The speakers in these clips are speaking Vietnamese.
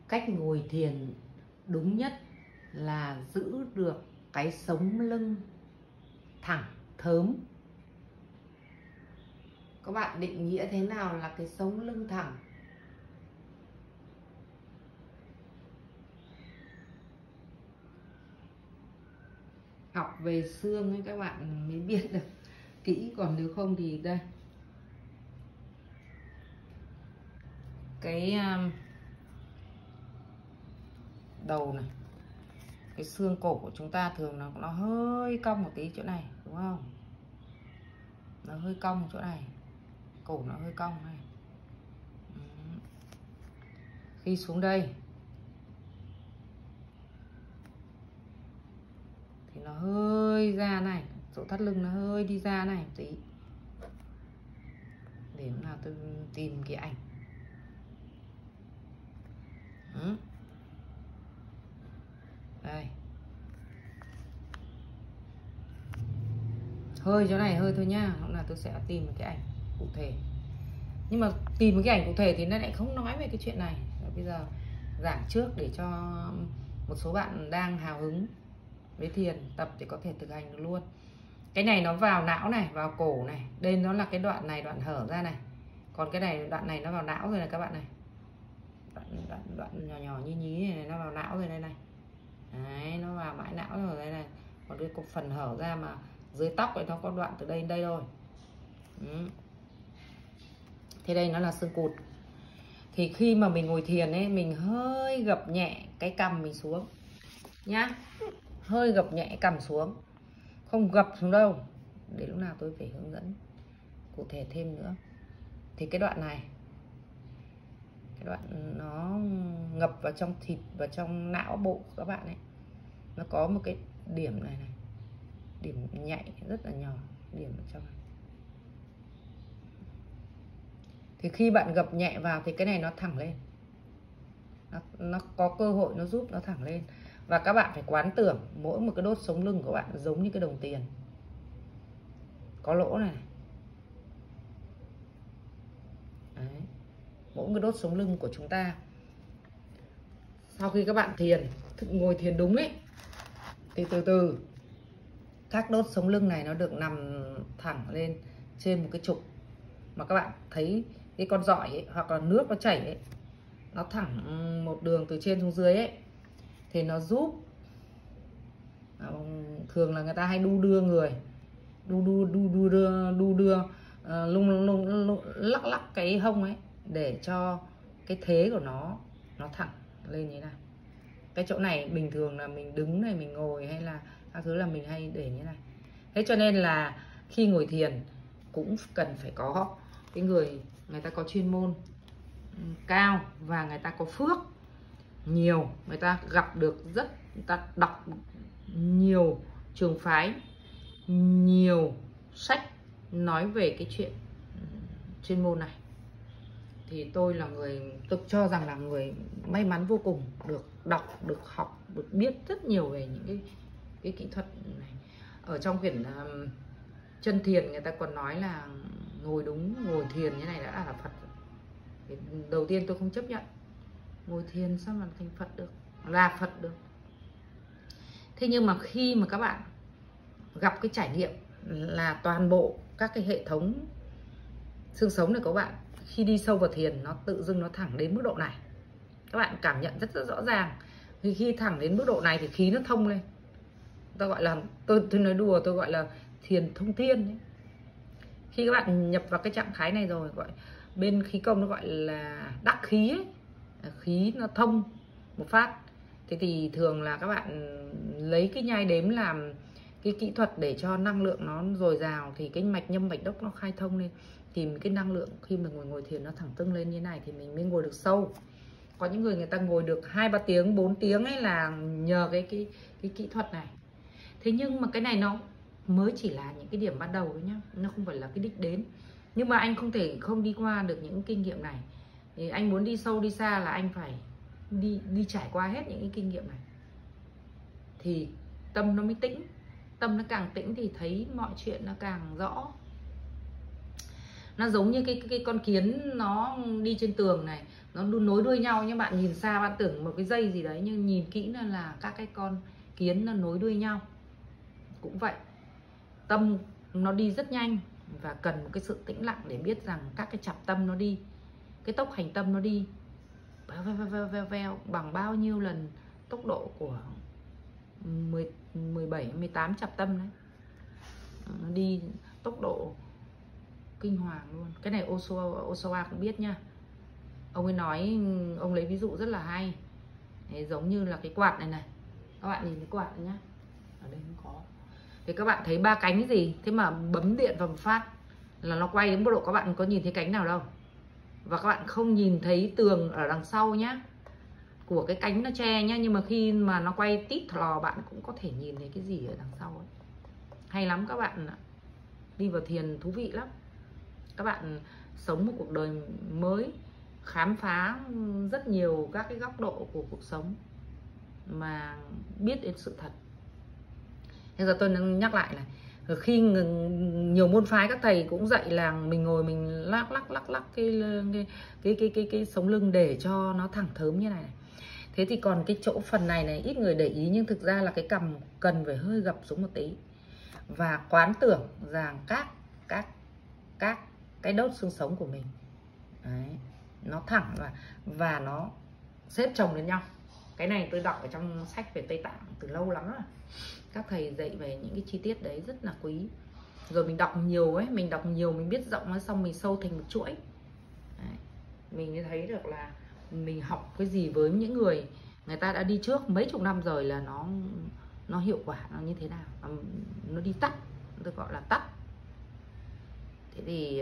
Cách ngồi thiền đúng nhất là giữ được cái sống lưng thẳng thớm. Các bạn định nghĩa thế nào là cái sống lưng thẳng? Học về xương ấy các bạn mới biết được kỹ, còn nếu không thì đây. Cái đầu này, cái xương cổ của chúng ta thường nó hơi cong một tí chỗ này, đúng không? Nó hơi cong chỗ này, cổ nó hơi cong này. Khi xuống đây thì nó hơi ra này, chỗ thắt lưng nó hơi đi ra này một tí. Để nào tôi tìm cái ảnh. Đây. Hơi chỗ này hơi thôi nhá, lúc nào tôi sẽ tìm một cái ảnh cụ thể. Nhưng mà tìm một cái ảnh cụ thể thì nó lại không nói về cái chuyện này. Bây giờ giảng trước để cho một số bạn đang hào hứng với thiền tập thì có thể thực hành được luôn. Cái này nó vào não này, vào cổ này. Đây nó là cái đoạn này, đoạn hở ra này. Còn cái này, đoạn này nó vào não rồi này các bạn này. Đoạn nhỏ nhỏ như nhí này nó vào não rồi đây này. Đấy, nó vào mãi não rồi đây này. Còn cái cục phần hở ra mà dưới tóc ấy nó có đoạn từ đây đến đây thôi. Thế đây nó là xương cụt. Thì khi mà mình ngồi thiền ấy, mình hơi gập nhẹ cái cằm mình xuống nhá, hơi gập nhẹ cằm xuống, không gập xuống đâu. Để lúc nào tôi phải hướng dẫn cụ thể thêm nữa. Thì cái đoạn này, cái đoạn nó ngập vào trong thịt và trong não bộ của các bạn ấy, nó có một cái điểm này này, điểm nhạy rất là nhỏ, điểm ở trong này. Thì khi bạn gập nhẹ vào thì cái này nó thẳng lên, nó có cơ hội nó giúp nó thẳng lên. Và các bạn phải quán tưởng mỗi một cái đốt sống lưng của bạn giống như cái đồng tiền có lỗ này. Đấy. Mỗi cái đốt sống lưng của chúng ta, sau khi các bạn thiền, ngồi thiền đúng ấy, thì từ từ các đốt sống lưng này nó được nằm thẳng lên trên một cái trục mà các bạn thấy cái con giỏi ấy, hoặc là nước nó chảy ấy, nó thẳng một đường từ trên xuống dưới ấy, thì nó giúp. Thường là người ta hay đu đưa người, đu đưa lắc cái hông ấy để cho cái thế của nó thẳng lên như thế này. Cái chỗ này bình thường là mình đứng này, mình ngồi hay là các thứ là mình hay để như thế này. Thế cho nên là khi ngồi thiền cũng cần phải có cái người ta có chuyên môn cao và người ta có phước nhiều, người ta gặp được người ta đọc nhiều trường phái, nhiều sách nói về cái chuyện chuyên môn này. Thì tôi là người, tôi cho rằng là người may mắn vô cùng, được đọc, được học, được biết rất nhiều về những cái kỹ thuật này. Ở trong quyển chân thiền người ta còn nói là ngồi đúng, ngồi thiền như này đã là Phật. Thì đầu tiên tôi không chấp nhận ngồi thiền sao mà thành Phật được, là Phật được. Thế nhưng mà khi mà các bạn gặp cái trải nghiệm là toàn bộ các cái hệ thống xương sống này của bạn, khi đi sâu vào thiền nó tự dưng nó thẳng đến mức độ này, các bạn cảm nhận rất rõ ràng. Thì khi thẳng đến mức độ này thì khí nó thông lên. Tôi gọi là, tôi nói đùa, tôi gọi là thiền thông thiên ấy. Khi các bạn nhập vào cái trạng thái này rồi, gọi bên khí công nó gọi là đắc khí ấy. Khí nó thông một phát. Thế thì thường là các bạn lấy cái nhai đếm làm cái kỹ thuật để cho năng lượng nó dồi dào, thì cái mạch nhâm mạch đốc nó khai thông lên, thì cái năng lượng khi mà ngồi thiền nó thẳng tưng lên như thế này thì mình mới ngồi được sâu. Có những người ta ngồi được 2-3 tiếng 4 tiếng ấy là nhờ cái kỹ thuật này. Thế nhưng mà cái này nó mới chỉ là những cái điểm ban đầu thôi nhá, nó không phải là cái đích đến. Nhưng mà anh không thể không đi qua được những kinh nghiệm này. Thì anh muốn đi sâu đi xa là anh phải đi trải qua hết những cái kinh nghiệm này, thì tâm nó mới tĩnh. Tâm nó càng tĩnh thì thấy mọi chuyện nó càng rõ. Nó giống như cái con kiến nó đi trên tường này, nó nối đuôi nhau, nhưng bạn nhìn xa bạn tưởng một cái dây gì đấy, nhưng nhìn kỹ là các cái con kiến nó nối đuôi nhau. Cũng vậy, tâm nó đi rất nhanh và cần một cái sự tĩnh lặng để biết rằng các cái chặp tâm nó đi, cái tốc hành tâm nó đi veo bằng bao nhiêu lần tốc độ của 17 18 chặp tâm đấy. Nó đi tốc độ kinh hoàng luôn. Cái này Osawa cũng biết nha. Ông ấy nói, ông lấy ví dụ rất là hay. Đấy, giống như là cái quạt này này, các bạn nhìn cái quạt này nhá, ở đây cũng có. Thì các bạn thấy ba cánh gì, thế mà bấm điện vào một phát là nó quay đến mức độ các bạn có nhìn thấy cánh nào đâu, và các bạn không nhìn thấy tường ở đằng sau nhá, của cái cánh nó che nhá, nhưng mà khi mà nó quay tít lò bạn cũng có thể nhìn thấy cái gì ở đằng sau ấy. Hay lắm các bạn ạ. Đi vào thiền thú vị lắm. Các bạn sống một cuộc đời mới, khám phá rất nhiều các cái góc độ của cuộc sống mà biết đến sự thật. Bây giờ tôi nhắc lại này, khi nhiều môn phái các thầy cũng dạy là mình ngồi mình lắc cái sống lưng để cho nó thẳng thớm như này. Thế thì còn cái chỗ phần này này ít người để ý, nhưng thực ra là cái cằm cần phải hơi gập xuống một tí, và quán tưởng rằng các cái đốt xương sống của mình đấy, nó thẳng và nó xếp chồng lên nhau. Cái này tôi đọc ở trong sách về Tây Tạng từ lâu lắm rồi. Các thầy dạy về những cái chi tiết đấy rất là quý. Rồi mình đọc nhiều ấy, mình đọc nhiều mình biết rộng nó, xong mình sâu thành một chuỗi đấy. Mình mới thấy được là mình học cái gì với những người ta đã đi trước mấy chục năm rồi là nó hiệu quả nó như thế nào, nó đi tắt, tôi gọi là tắt. Thế thì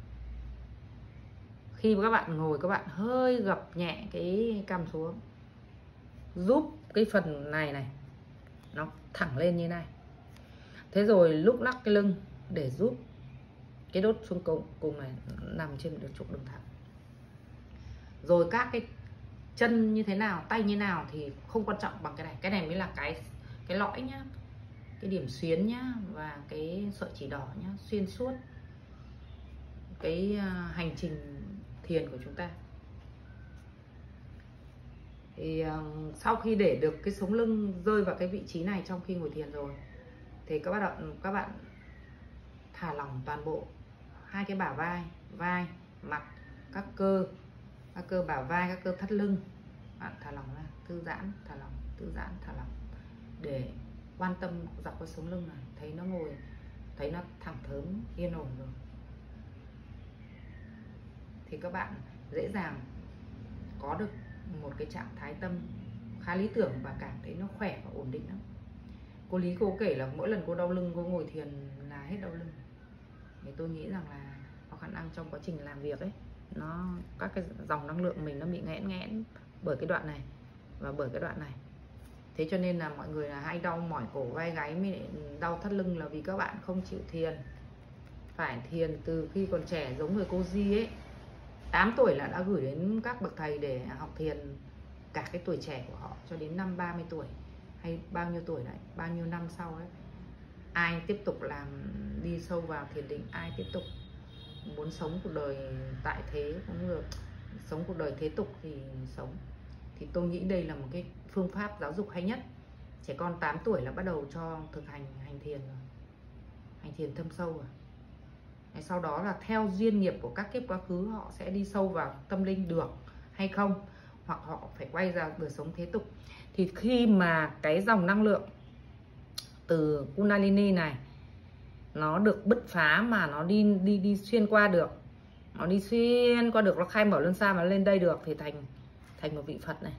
khi mà các bạn ngồi, các bạn hơi gập nhẹ cái cằm xuống, giúp cái phần này nó thẳng lên như này. Thế rồi lúc lắc cái lưng để giúp cái đốt xương cùng này nằm trên được trục đường thẳng. Rồi các cái chân như thế nào, tay như nào thì không quan trọng bằng cái này. Cái này mới là cái lõi nhá, cái điểm xuyến nhá, và cái sợi chỉ đỏ nhá, xuyên suốt cái hành trình thiền của chúng ta. Thì sau khi để được cái sống lưng rơi vào cái vị trí này trong khi ngồi thiền rồi, thì các bạn thả lỏng toàn bộ hai cái bả vai, mặt, các cơ bả vai, các cơ thắt lưng. Bạn thả lỏng ra, thư giãn, thả lỏng, thư giãn, thả lỏng, để quan tâm dọc cái sống lưng này, thấy nó ngồi, thấy nó thẳng thớm, yên ổn rồi, thì các bạn dễ dàng có được một cái trạng thái tâm khá lý tưởng và cảm thấy nó khỏe và ổn định lắm. Cô Lý cô kể là mỗi lần cô đau lưng, cô ngồi thiền là hết đau lưng. Thì tôi nghĩ rằng là có khả năng trong quá trình làm việc ấy, các cái dòng năng lượng mình nó bị nghẽn bởi cái đoạn này và bởi cái đoạn này. Thế cho nên là mọi người là hay đau mỏi cổ vai gáy mới đau thắt lưng, là vì các bạn không chịu thiền. Phải thiền từ khi còn trẻ, giống người cô Di ấy, 8 tuổi là đã gửi đến các bậc thầy để học thiền cả cái tuổi trẻ của họ cho đến năm 30 tuổi hay bao nhiêu tuổi đấy, bao nhiêu năm sau ấy, ai tiếp tục làm đi sâu vào thiền định, ai tiếp tục muốn sống cuộc đời tại thế cũng được, sống cuộc đời thế tục thì sống. Thì tôi nghĩ đây là một cái phương pháp giáo dục hay nhất. Trẻ con 8 tuổi là bắt đầu cho thực hành thiền rồi, hành thiền thâm sâu rồi. Sau đó là theo duyên nghiệp của các kiếp quá khứ, họ sẽ đi sâu vào tâm linh được hay không, hoặc họ phải quay ra đời sống thế tục. Thì khi mà cái dòng năng lượng từ Kundalini này nó được bứt phá, mà nó đi xuyên qua được, nó đi xuyên qua được, nó khai mở luân xa mà lên đây được, thì thành một vị Phật này.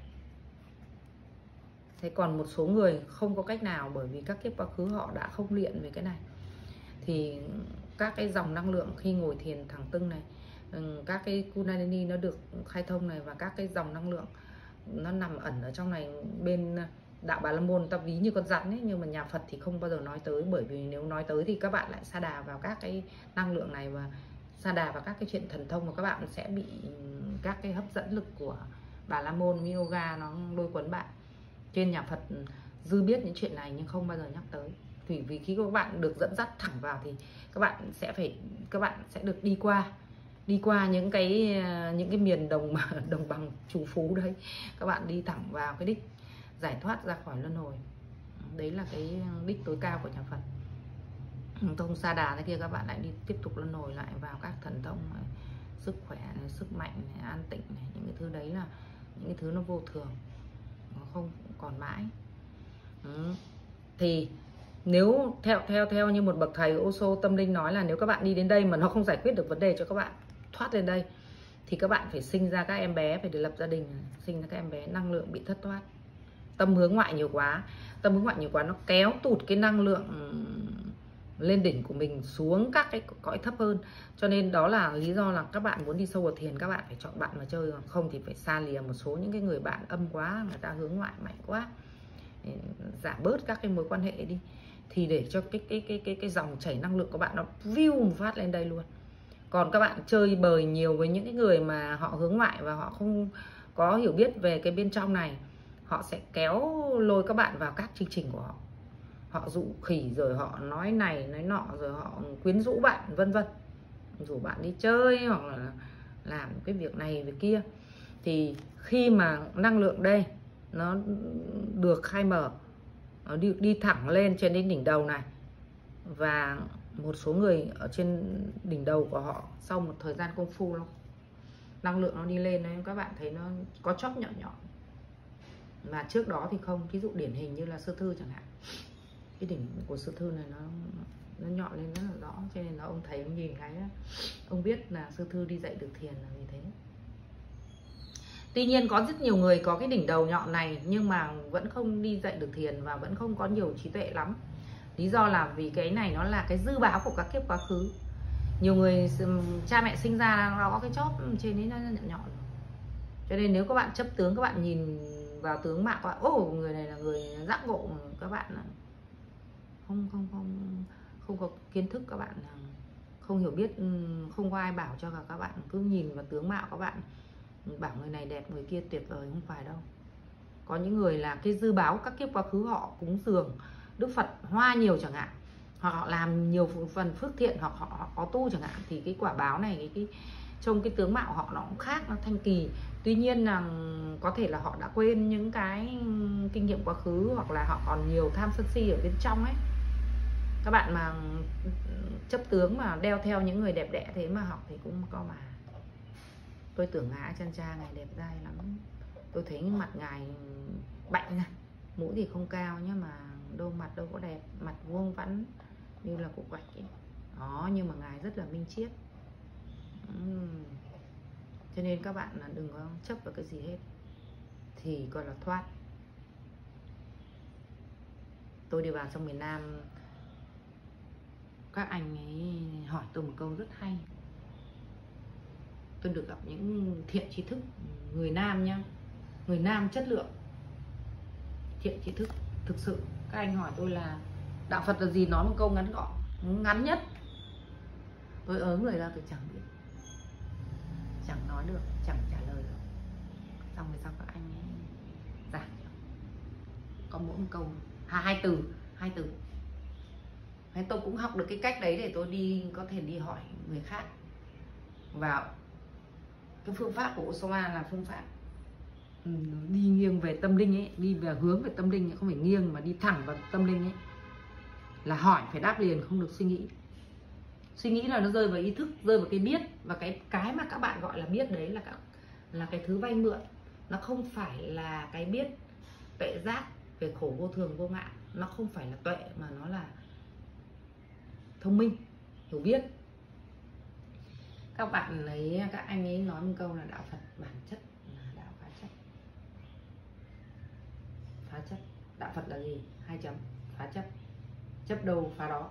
Thế còn một số người không có cách nào, bởi vì các kiếp quá khứ họ đã không luyện về cái này. Thì các cái dòng năng lượng khi ngồi thiền thẳng tưng này, các cái Kundalini nó được khai thông này, và các cái dòng năng lượng nó nằm ẩn ở trong này. Bên đạo Bà La Môn ta ví như con rắn ấy, nhưng mà nhà Phật thì không bao giờ nói tới, bởi vì nếu nói tới thì các bạn lại sa đà vào các cái năng lượng này, và sa đà vào các cái chuyện thần thông, và các bạn sẽ bị các cái hấp dẫn lực của Bà La Môn yoga nó lôi cuốn bạn. Trên nhà Phật dư biết những chuyện này nhưng không bao giờ nhắc tới, vì khi các bạn được dẫn dắt thẳng vào thì các bạn sẽ được đi qua đi qua những cái miền đồng bằng trù phú đấy, các bạn đi thẳng vào cái đích giải thoát ra khỏi luân hồi. Đấy là cái đích tối cao của nhà Phật. Thông Sa Đà thế kia các bạn lại đi tiếp tục luân hồi lại vào các thần thông này, sức khỏe này, sức mạnh này, an tịnh này, những cái thứ đấy là những cái thứ nó vô thường, nó không còn mãi. Thì nếu theo như một bậc thầy Osho tâm linh nói là nếu các bạn đi đến đây mà nó không giải quyết được vấn đề cho các bạn thoát lên đây, thì các bạn phải sinh ra các em bé, phải được lập gia đình, sinh ra các em bé năng lượng bị thất thoát, tâm hướng ngoại nhiều quá. Tâm hướng ngoại nhiều quá nó kéo tụt cái năng lượng lên đỉnh của mình xuống các cái cõi thấp hơn. Cho nên đó là lý do là các bạn muốn đi sâu vào thiền, các bạn phải chọn bạn mà chơi, không thì phải xa lìa một số những cái người bạn âm quá, người ta hướng ngoại mạnh quá, giảm bớt các cái mối quan hệ đi, thì để cho cái dòng chảy năng lượng của bạn nó view một phát lên đây luôn. Còn các bạn chơi bời nhiều với những cái người mà họ hướng ngoại và họ không có hiểu biết về cái bên trong này, họ sẽ kéo lôi các bạn vào các chương trình của họ. Họ dụ khỉ, rồi họ nói này nói nọ, rồi họ quyến rũ bạn vân vân, rủ bạn đi chơi hoặc là làm cái việc này việc kia. Thì khi mà năng lượng đây nó được khai mở, nó đi thẳng lên trên đến đỉnh đầu này, và một số người ở trên đỉnh đầu của họ sau một thời gian công phu, năng lượng nó đi lên đấy, các bạn thấy nó có chóp nhọn nhọn, mà trước đó thì không. Ví dụ điển hình như là Sư Thư chẳng hạn, cái đỉnh của Sư Thư này nó nhọn lên rất là rõ, cho nên là ông thấy, ông nhìn cái ông biết là Sư Thư đi dạy được thiền là vì thế. Tuy nhiên có rất nhiều người có cái đỉnh đầu nhọn này nhưng mà vẫn không đi dạy được thiền và vẫn không có nhiều trí tuệ lắm. Lý do là vì cái này nó là cái dư báo của các kiếp quá khứ. Nhiều người cha mẹ sinh ra nó có cái chóp trên đấy nó nhọn nhọn. Cho nên nếu các bạn chấp tướng, các bạn nhìn vào tướng mạo các bạn, người này là người giác ngộ, các bạn không có kiến thức, các bạn không hiểu biết, không có ai bảo cho các bạn cứ nhìn vào tướng mạo các bạn bảo người này đẹp, người kia tuyệt vời, không phải đâu. Có những người là cái dư báo các kiếp quá khứ, họ cúng dường Đức Phật hoa nhiều chẳng hạn, hoặc họ làm nhiều phần phước thiện, hoặc họ có tu chẳng hạn, thì cái quả báo này trong cái tướng mạo họ nó cũng khác, nó thanh kỳ. Tuy nhiên là có thể là họ đã quên những cái kinh nghiệm quá khứ, hoặc là họ còn nhiều tham sân si ở bên trong ấy. Các bạn mà chấp tướng mà đeo theo những người đẹp đẽ thế mà học thì cũng có mà. Tôi tưởng ngã chân cha ngài đẹp dai lắm, tôi thấy mặt ngài bạnh này, mũi thì không cao nhá, mà mặt đâu có đẹp, mặt vuông vắn như là cục gạch ấy. Đó, nhưng mà ngài rất là minh triết. Cho nên các bạn là đừng có chấp vào cái gì hết, thì gọi là thoát. Tôi đi vào trong miền Nam, các anh ấy hỏi tôi một câu rất hay. Tôi được gặp những thiện trí thức, người Nam nhá, người Nam chất lượng, thiện trí thức thực sự. Các anh hỏi tôi là đạo Phật là gì, nói một câu ngắn gọn, ngắn nhất. Tôi người ra, tôi chẳng biết, chẳng nói được, chẳng trả lời được. Xong rồi sau các anh ấy giảng có mỗi một câu, hai từ. Thế tôi cũng học được cái cách đấy để tôi có thể đi hỏi người khác. Và cái phương pháp của Osho là phương pháp đi nghiêng về tâm linh ấy, đi về hướng về tâm linh ấy, không phải nghiêng mà đi thẳng vào tâm linh ấy. Là hỏi phải đáp liền, không được suy nghĩ. Suy nghĩ là nó rơi vào ý thức, rơi vào cái biết, và cái mà các bạn gọi là biết đấy là cái thứ vay mượn. Nó không phải là cái biết tuệ giác về khổ vô thường vô ngã, nó không phải là tuệ mà nó là thông minh, hiểu biết. Các anh ấy nói một câu là đạo Phật bản chất là đạo phá chấp. Phá chấp, đạo Phật là gì? 2 chấm, phá chấp. Chấp đâu phá đó.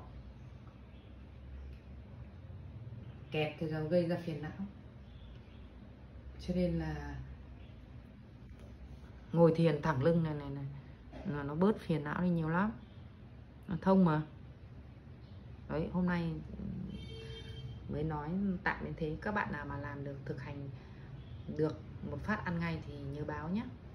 Kẹt thì nó gây ra phiền não. Cho nên là ngồi thiền thẳng lưng này là nó bớt phiền não đi nhiều lắm, nó thông mà. Đấy, hôm nay mới nói tạm đến thế. Các bạn nào mà làm được, thực hành được một phát ăn ngay thì nhớ báo nhé.